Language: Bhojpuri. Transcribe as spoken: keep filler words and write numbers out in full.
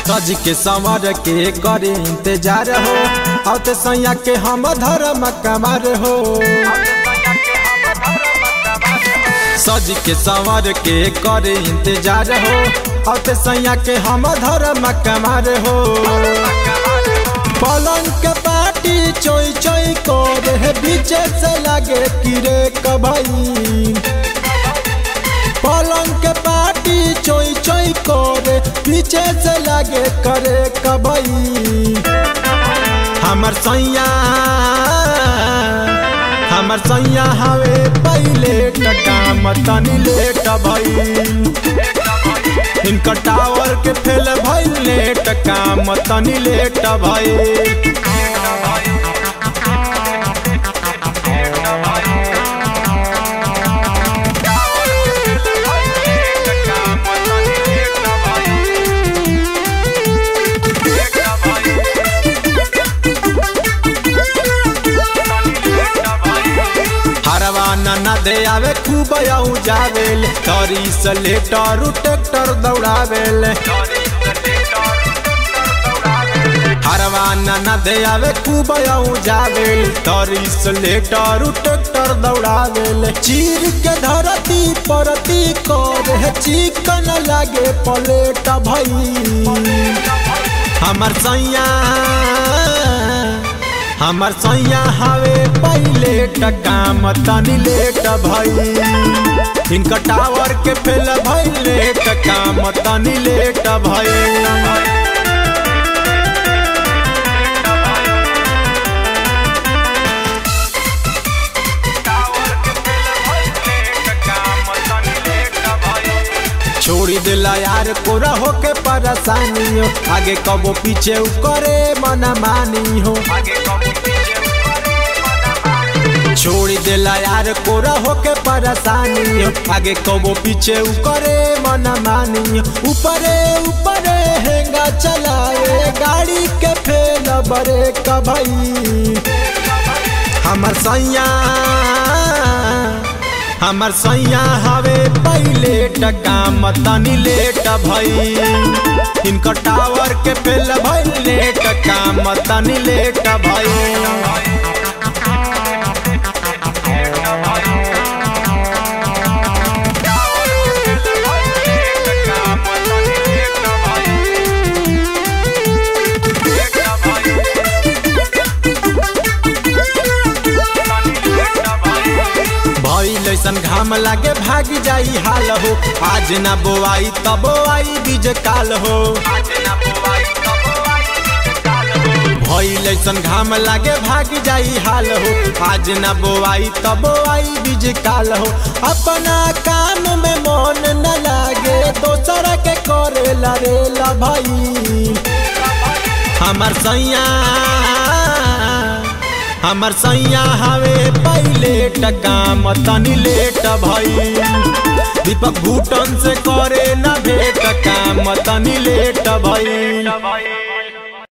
सज के संवर के करे इंतजार हो, औते सैया के हम धर्म कमर हो। सज के संवर के करे इंतजार हो, औते सैया के हम धर्म कमर हो। पलंग के पाटी चोई चोई करे बीचे से लगे किरे कभाई। पलंग के पाटी चोई चोई करे पीछे से लगे करे कबई। हमर सैया हमर सैया हवे पहले काम तनी लेट भइल। इनका टावर के फेल भइल लेट काम तनी लेट भइल। न दे आवे खूब आऊ जावेल, तरी से लेटर ट्रैक्टर दौड़ावेल। हरवाना न दे आवे खूब आऊ जावेल, तरी से लेटर ट्रैक्टर दौड़ावेल। चीर के धरती परती करे चिकन लागे पलेट भई। हमर सैया हमर सैया हवे पहले काम तनी लेट भइल। इनका टावर के फेल भइल लेट काम तनी लेट भइल। छोड़ी दिला यार कोरा होके परेशानी हो, आगे कबो पीछे करे मना मानी हो। छोड़ी दिला यार कोरा होके परेशानी हो, आगे कबो पीछे करे मना मानी हो। ऊपरे ऊपरे हेंगा चलाए गाड़ी के फेल बरे कभई। हमर सैया हमर सैया हवे पहले काम तनी लेट भइल। इनका टावर के फेल भइल लेट काम तनी लेट भइल। ऐसन घाम लागे भागी जाई हाल हो, आज ना बोआई तब आई बीज काल हो। भइल ऐसन घाम लागे भागी जाई हाल हो, आज ना बोआई तब आई बीज काल हो। अपना काम में मन न लागे दोसरा के करे लरेला भाई। हमर सैया हमर सैया हवे पहले काम तनी लेट भइल। दीपक भूटन से करे न भेट काम तनी लेट भइल।